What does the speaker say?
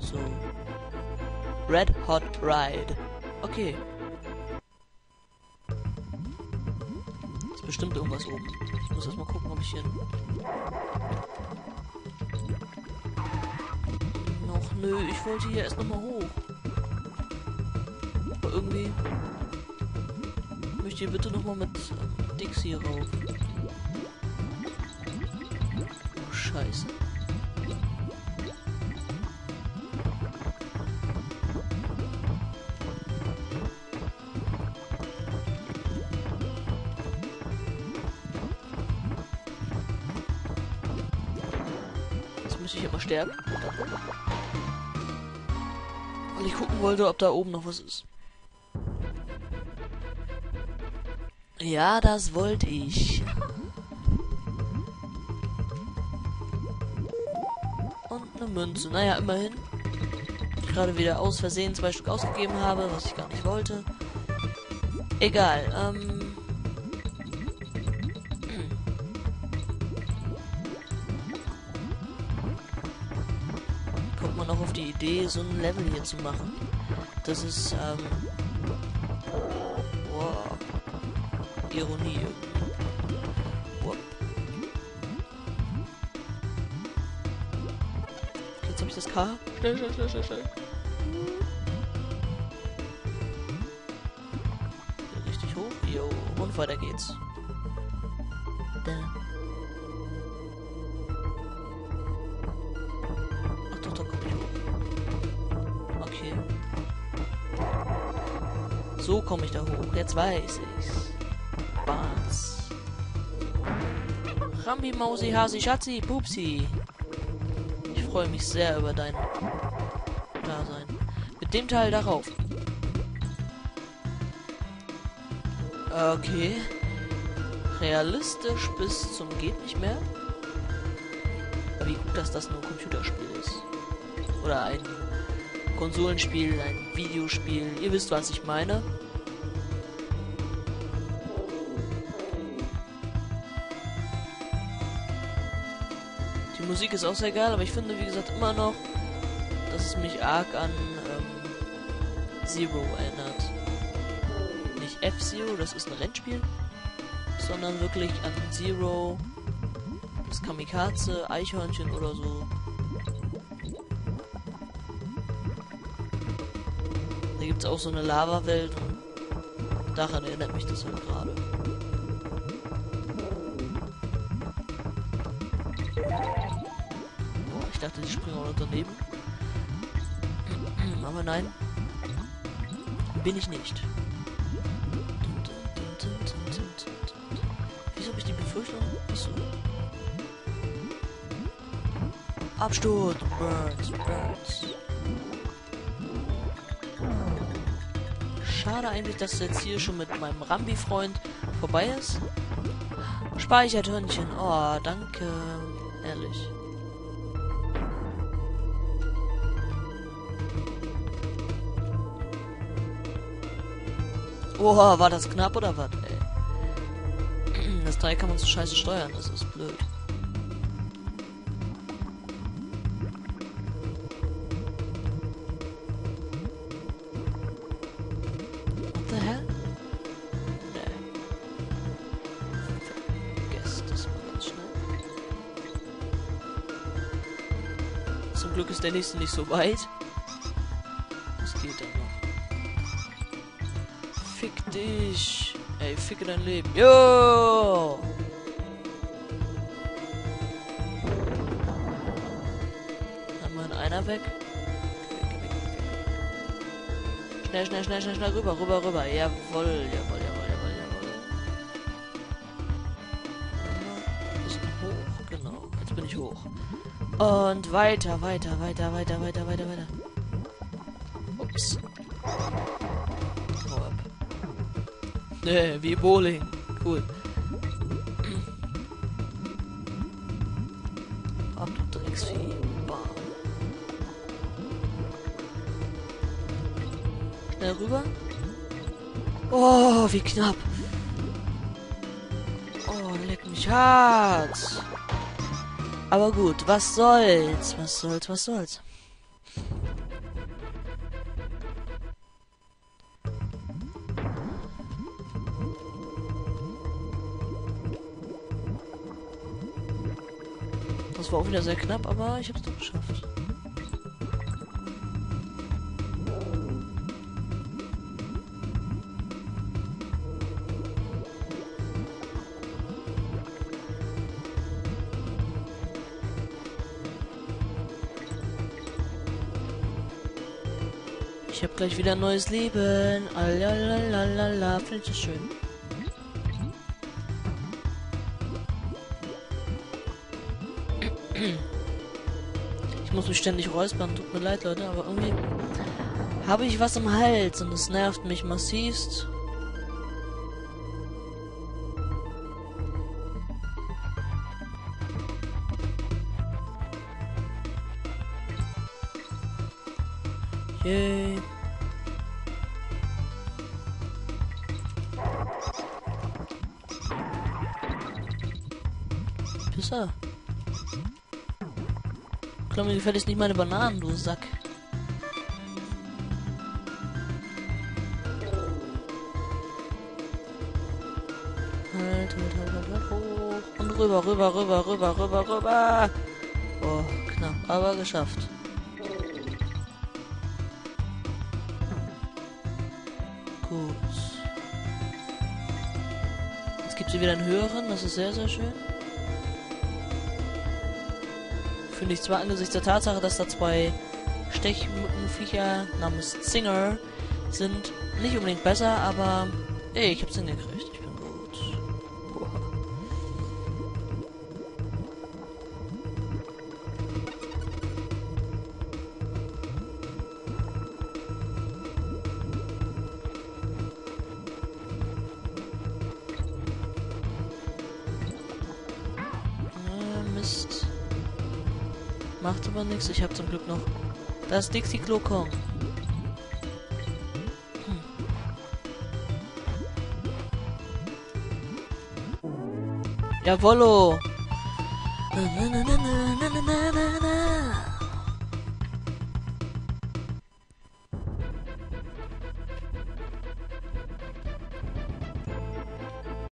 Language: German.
So. Red Hot Ride. Okay. Ist bestimmt irgendwas oben. Ich muss erst mal gucken, ob ich hier... Noch, nö, ich wollte hier erst nochmal hoch. Aber irgendwie... Möchte ich bitte nochmal mit Dixie rauf. Oh, Scheiße. Ich immer sterben. Weil ich gucken wollte, ob da oben noch was ist. Ja, das wollte ich. Und eine Münze. Naja, immerhin. Ich gerade wieder aus Versehen 2 Stück ausgegeben habe, was ich gar nicht wollte. Egal, noch auf die Idee, so ein Level hier zu machen. Das ist, wow. Ironie irgendwie. Wow. Jetzt habe ich das K. Schnell, schnell, schnell, schnell, schnell. Richtig hoch. Jo, und weiter geht's. Da. So komme ich da hoch. Jetzt weiß ich's. Bats. Rambi, Mausi, Hasi, Schatzi, Pupsi. Ich freue mich sehr über dein Dasein. Mit dem Teil darauf. Okay. Realistisch bis zum geht nicht mehr. Aber wie gut, dass das nur ein Computerspiel ist. Oder ein Konsolenspiel, ein Videospiel. Ihr wisst, was ich meine. Die Musik ist auch sehr geil, aber ich finde, wie gesagt, immer noch, dass es mich arg an Zero erinnert. Nicht F-Zero, das ist ein Rennspiel, sondern wirklich an Zero, das Kamikaze, Eichhörnchen oder so. Da gibt es auch so eine Lava-Welt und daran erinnert mich das halt gerade. Oh, ich dachte, die springen auch noch daneben. Aber nein. Bin ich nicht. Wieso habe ich die Befürchtung? Wieso? Absturz! Burns, Burns. Schade eigentlich, dass jetzt hier schon mit meinem Rambi-Freund vorbei ist. Speichertörnchen. Oh, danke. Ehrlich. Oha, war das knapp oder was, ey? Das Teil kann man so scheiße steuern, das ist blöd. What the hell? Nee. Vergesst das mal ganz schnell. Zum Glück ist der nächste nicht so weit. Das geht dann noch. Fick dich. Ey, ficke dein Leben. Jo! Haben wir einer weg? Schnell, schnell, schnell, schnell, schnell, rüber, rüber, rüber. Jawohl, jawohl, jawohl, jawohl, jawohl. Bisschen hoch, genau. Jetzt bin ich hoch. Und weiter, weiter, weiter, weiter, weiter, weiter, weiter. Ups. Wie Bowling. Cool. Ab, du Drecksvieh. Bam. Schnell rüber. Oh, wie knapp. Oh, leck mich hart. Aber gut, was soll's? Was soll's, was soll's? Das war auch wieder sehr knapp, aber ich habe es doch geschafft. Ich habe gleich wieder ein neues Leben. Alalalala, finde ich das schön. Ich muss mich ständig räuspern, tut mir leid, Leute, aber irgendwie habe ich was im Hals und es nervt mich massivst. Yay. Pisser. Klar, mir gefällt jetzt nicht meine Bananen, du Sack. Halt, hoch. Und rüber. Oh, knapp, aber geschafft. Gut. Jetzt gibt es wieder einen höheren, das ist sehr, sehr schön. Finde ich zwar angesichts der Tatsache, dass da zwei Stechmückenviecher namens Zinger sind, nicht unbedingt besser, aber ey, ich hab's hingekriegt. Ich bin gut. Boah. Mist. Macht aber nichts. Ich habe zum Glück noch das Dixie-Klo kommen. Jawollo.